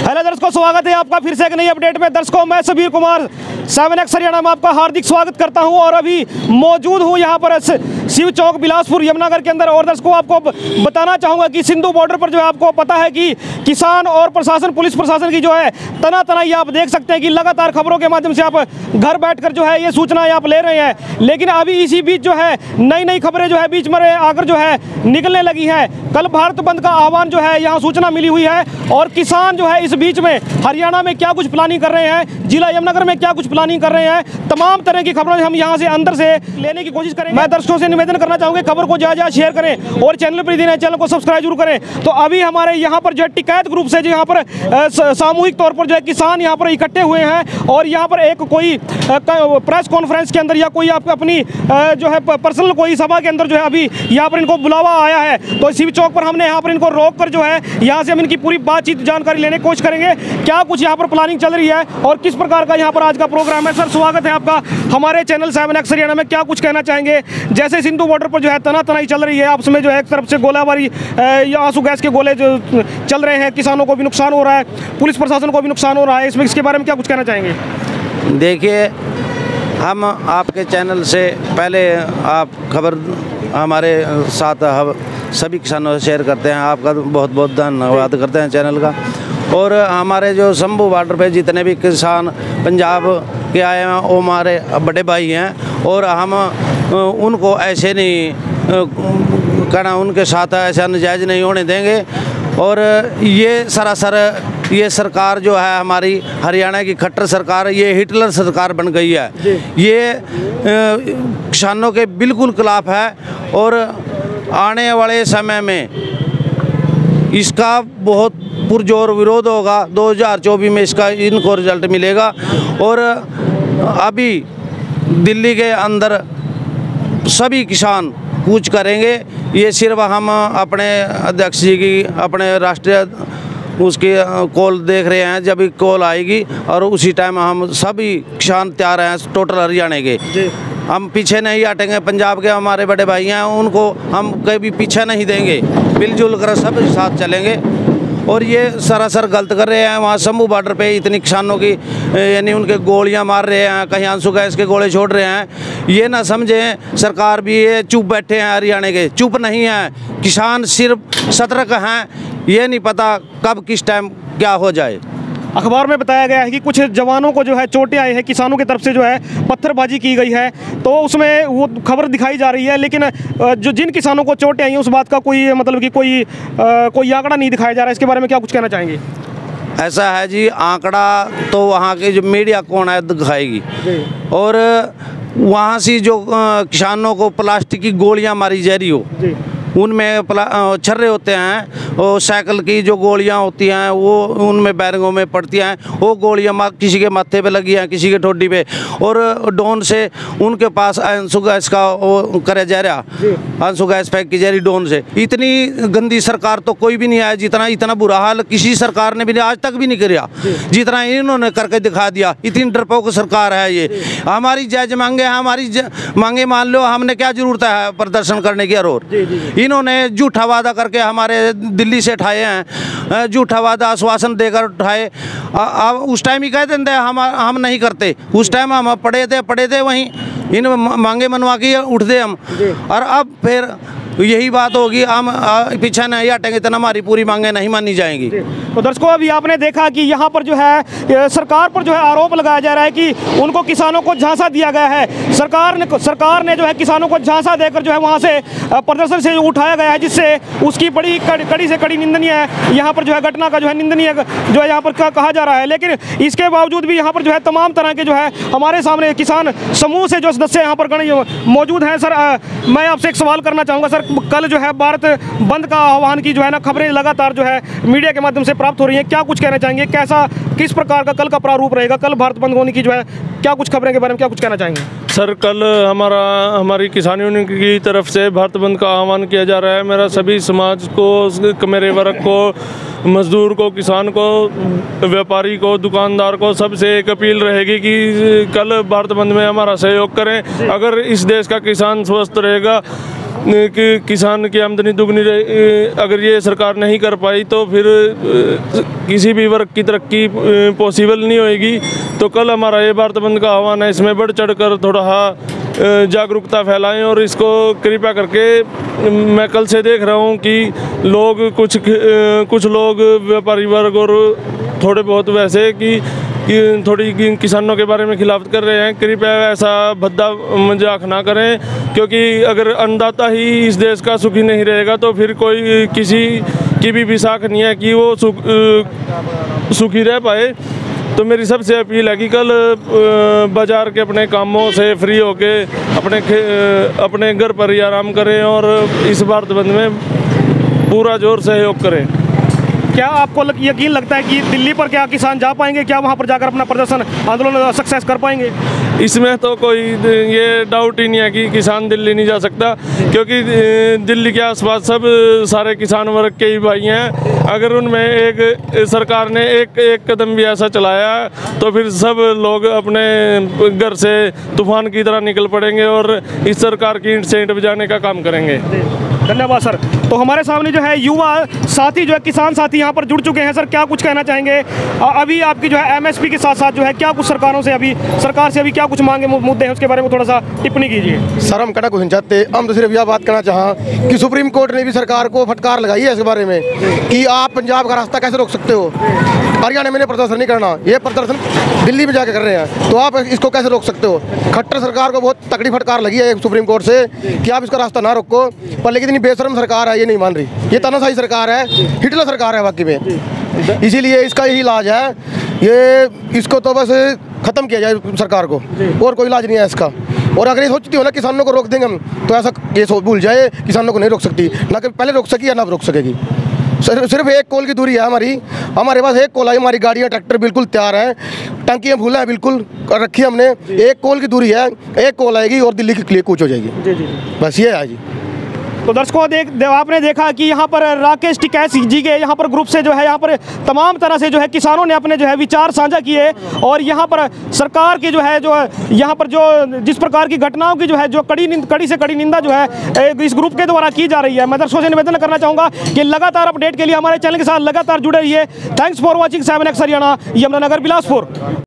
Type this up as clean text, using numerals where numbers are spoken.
Hello दर्शकों, स्वागत है आपका फिर से एक नई अपडेट में। दर्शकों, मैं सबीर कुमार 7X हरियाणा में आपका हार्दिक स्वागत करता हूं और अभी मौजूद हूं यहां पर शिव चौक बिलासपुर यमुनानगर के अंदर। और दर्शकों, आपको बताना चाहूँगा कि सिंधु बॉर्डर पर जो है आपको पता है कि किसान और प्रशासन, पुलिस प्रशासन की जो है तनातनाई आप देख सकते हैं कि लगातार खबरों के माध्यम से आप घर बैठकर जो है ये सूचनाएं आप ले रहे हैं। लेकिन अभी इसी बीच जो है नई नई खबरें जो है बीच में आकर जो है निकलने लगी है। कल भारत बंद का आह्वान जो है यहाँ सूचना मिली हुई है और किसान जो है इस बीच में हरियाणा में क्या कुछ प्लानिंग कर रहे हैं, जिला यमुनानगर में क्या कुछ प्लानिंग कर रहे हैं, तमाम तरह की खबरें हम यहाँ से अंदर से लेने की कोशिश करेंगे। मैं दर्शकों से निवेदन करना चाहूँगा खबर को ज़्यादा शेयर करें और चैनल पर यदि नए चैनल को सब्सक्राइब जरूर करें। तो अभी हमारे यहाँ पर जो है टिकैत ग्रुप से जो यहाँ पर सामूहिक तौर पर जो है किसान यहाँ पर इकट्ठे हुए हैं और यहाँ पर एक कोई प्रेस कॉन्फ्रेंस के अंदर या कोई अपनी जो है पर्सनल कोई सभा के अंदर जो है अभी यहाँ पर इनको बुलावा आया है। तो शिव चौक पर हमने यहाँ पर इनको रोक कर जो है यहाँ से हम इनकी पूरी बातचीत जानकारी लेने की कोशिश करेंगे, क्या कुछ यहाँ पर प्लानिंग चल रही है और किस प्रकार का यहाँ पर आज का प्रोग्राम है। सर, स्वागत है आपका हमारे चैनल 7X हरियाणा में। क्या कुछ कहना चाहेंगे? जैसे सिंधु बॉर्डर पर जो है तनातनाई चल रही है, आपस में जो है एक तरफ से गोलाबारी या आंसू गैस के गोले जो चल रहे हैं, किसानों को भी नुकसान हो रहा है, पुलिस प्रशासन को भी नुकसान हो रहा है, इसके बारे में क्या कुछ कहना चाहेंगे? देखिए, हम आपके चैनल से पहले आप खबर हमारे साथ सभी किसानों से शेयर करते हैं। आपका बहुत बहुत धन्यवाद करते हैं चैनल का। और हमारे जो शंभू बॉर्डर पे जितने भी किसान पंजाब के आए हैं वो हमारे बड़े भाई हैं और हम उनको ऐसे नहीं कहना, उनके साथ ऐसा नाजायज़ नहीं होने देंगे। और ये सरासर ये सरकार जो है हमारी हरियाणा की खट्टर सरकार, ये हिटलर सरकार बन गई है। ये किसानों के बिल्कुल खिलाफ है और आने वाले समय में इसका बहुत पुरजोर विरोध होगा। 2024 में इसका इनको रिजल्ट मिलेगा। और अभी दिल्ली के अंदर सभी किसान कूच करेंगे। ये सिर्फ हम अपने अध्यक्ष जी की, अपने राष्ट्रीय उसकी कॉल देख रहे हैं, जब कॉल आएगी और उसी टाइम हम सभी किसान तैयार हैं टोटल हरियाणा के। हम पीछे नहीं हटेंगे। पंजाब के हमारे बड़े भाई हैं, उनको हम कभी पीछे नहीं देंगे, मिलजुल कर सब साथ चलेंगे। और ये सरासर गलत कर रहे हैं। वहाँ शंभू बॉर्डर पे इतनी किसानों की यानी उनके गोलियां मार रहे हैं, कहीं आंसू गैस के गोले छोड़ रहे हैं। ये ना समझें सरकार भी ये चुप बैठे हैं, हरियाणा के चुप नहीं हैं। किसान सिर्फ सतर्क हैं, ये नहीं पता कब किस टाइम क्या हो जाए। अखबार में बताया गया है कि कुछ जवानों को जो है चोटें आई हैं, किसानों की तरफ से जो है पत्थरबाजी की गई है, तो उसमें वो खबर दिखाई जा रही है। लेकिन जो जिन किसानों को चोटें आई हैं उस बात का कोई मतलब कि कोई आंकड़ा नहीं दिखाया जा रहा है। इसके बारे में क्या कुछ कहना चाहेंगे? ऐसा है जी, आंकड़ा तो वहाँ के जो मीडिया कौन है दिखाएगी। और वहाँ से जो किसानों को प्लास्टिक की गोलियाँ मारी जा रही हो, उनमें छर्रे होते हैं, वो साइकिल की जो गोलियां होती हैं वो उनमें बैरिंगों में पड़ती हैं। वो गोलियां किसी के माथे पे लगी हैं, किसी के ठोडी पे। और ड्रोन से उनके पास आंसू गैस का वो करे जा रहा, आंसू गैस फेंक की जा रही ड्रोन से। इतनी गंदी सरकार तो कोई भी नहीं आया, जितना इतना बुरा हाल किसी सरकार ने भी आज तक भी नहीं किया जितना इन्होंने करके दिखा दिया। इतनी डरपोक सरकार है ये। हमारी जायज मांगे, हमारी मांगे मान लो, हमने क्या जरूरत है प्रदर्शन करने की? और इन्होंने झूठा वादा करके हमारे दिल्ली से उठाए हैं, झूठा वादा आश्वासन देकर उठाए। अब उस टाइम ही कह देते हम नहीं करते। उस टाइम हम पड़े थे वहीं, इन मांगे मनवा के उठते हम। और अब फिर यही बात होगी, हम पीछे नहीं हटेंगे, इतना हमारी पूरी मांगे नहीं मानी जाएंगी। तो दर्शकों, अभी आपने देखा कि यहाँ पर जो है सरकार पर जो है आरोप लगाया जा रहा है कि उनको किसानों को झांसा दिया गया है। सरकार ने जो है किसानों को झांसा देकर जो है वहाँ से प्रदर्शन से उठाया गया है, जिससे उसकी बड़ी कड़ी से कड़ी निंदनीय है। यहाँ पर जो है घटना का जो है निंदनीय जो है यहाँ पर कहा जा रहा है। लेकिन इसके बावजूद भी यहाँ पर जो है तमाम तरह के जो है हमारे सामने किसान समूह से जो सदस्य यहाँ पर मौजूद हैं। सर, मैं आपसे एक सवाल करना चाहूँगा। सर, कल जो है भारत बंद का आह्वान की जो है ना खबरें लगातार जो है मीडिया के माध्यम से प्राप्त हो रही हैं, क्या कुछ कहना चाहेंगे? किस प्रकार का कल का प्रारूप रहेगा? कल भारत बंद होने की जो है क्या कुछ खबरें के बारे में क्या कुछ कहना चाहेंगे? सर, कल हमारी किसान यूनियन की तरफ से भारत बंद का आह्वान किया जा रहा है। मेरा सभी समाज को, मेरे वर्ग को, मजदूर को, किसान को, व्यापारी को, दुकानदार को, सबसे एक अपील रहेगी कि कल भारत बंद में हमारा सहयोग करें। अगर इस देश का किसान स्वस्थ रहेगा कि किसान की आमदनी दुगनी अगर ये सरकार नहीं कर पाई तो फिर किसी भी वर्ग की तरक्की पॉसिबल नहीं होएगी। तो कल हमारा ये भारत बंद का आह्वान है, इसमें बढ़ चढ़ कर थोड़ा जागरूकता फैलाएं और इसको कृपया करके मैं कल से देख रहा हूँ कि लोग कुछ लोग व्यापारी वर्ग और थोड़े बहुत वैसे कि थोड़ी किसानों के बारे में खिलाफत कर रहे हैं। कृपया ऐसा भद्दा मजाक ना करें, क्योंकि अगर अन्नदाता ही इस देश का सुखी नहीं रहेगा तो फिर कोई किसी की भी साख नहीं है कि वो सुखी रह पाए। तो मेरी सबसे अपील है कि कल बाज़ार के अपने कामों से फ्री होके अपने घर पर ही आराम करें और इस भारत बंद में पूरा जोर सहयोग करें। क्या आपको यकीन लगता है कि दिल्ली पर क्या किसान जा पाएंगे? क्या वहां पर जाकर अपना प्रदर्शन आंदोलन सक्सेस कर पाएंगे? इसमें तो कोई ये डाउट ही नहीं है कि किसान दिल्ली नहीं जा सकता, क्योंकि दिल्ली के आसपास सब सारे किसान वर्ग के ही भाई हैं। अगर उनमें एक सरकार ने एक कदम भी ऐसा चलाया तो फिर सब लोग अपने घर से तूफान की तरह निकल पड़ेंगे और इस सरकार की ईंट से ईंट बजाने का काम करेंगे। धन्यवाद सर। तो हमारे सामने जो है युवा साथी जो है किसान साथी यहाँ पर जुड़ चुके हैं। सर क्या कुछ कहना चाहेंगे? अभी आपकी जो है एमएसपी के साथ साथ जो है क्या कुछ सरकार से अभी क्या कुछ मांगे मुद्दे हैं, उसके बारे में थोड़ा सा टिप्पणी कीजिए। सर हम कहना कुछ नहीं चाहते, हम तो सिर्फ यह बात करना चाहा कि सुप्रीम कोर्ट ने भी सरकार को फटकार लगाई है इस बारे में कि आप पंजाब का रास्ता कैसे रोक सकते हो। हरियाणा में प्रदर्शन नहीं करना, ये प्रदर्शन दिल्ली में जाकर कर रहे हैं, तो आप इसको कैसे रोक सकते हो। खट्टर सरकार को बहुत तगड़ी फटकार लगी है सुप्रीम कोर्ट से कि आप इसका रास्ता ना रोको, पर लेकिन इतनी बेशर्म सरकार है ये नहीं मान रही। ये तानाशाही सरकार है, हिटलर सरकार है वाकई में। इसीलिए इसका यही इलाज है, ये इसको तो बस ख़त्म किया जाए सरकार को, और कोई इलाज नहीं है इसका। और अगर ये सोचती हो ना किसानों को रोक देंगे हम, तो ऐसा ये भूल जाए, किसानों को नहीं रोक सकती, ना कि पहले रोक सकी या ना रोक सकेगी। सिर्फ एक कॉल की दूरी है हमारे पास एक कॉल आई, हमारी गाड़ियाँ ट्रैक्टर बिल्कुल तैयार हैं, टंकियाँ भूला है बिल्कुल रखी हमने, एक कॉल की दूरी है, एक कॉल आएगी और दिल्ली के लिए कूच हो जाएगी। बस ये है जी। तो दर्शकों आपने देखा कि यहाँ पर राकेश टिकैत जी के यहाँ पर ग्रुप से जो है यहाँ पर तमाम तरह से जो है किसानों ने अपने जो है विचार साझा किए और यहाँ पर सरकार की जो है यहाँ पर जो जिस प्रकार की घटनाओं की जो है जो कड़ी से कड़ी निंदा जो है इस ग्रुप के द्वारा की जा रही है। मैं दर्शकों से निवेदन करना चाहूँगा कि लगातार अपडेट के लिए हमारे चैनल के साथ लगातार जुड़े रहिए। Thanks for watching 7X Haryana, Yamunanagar, Bilaspur.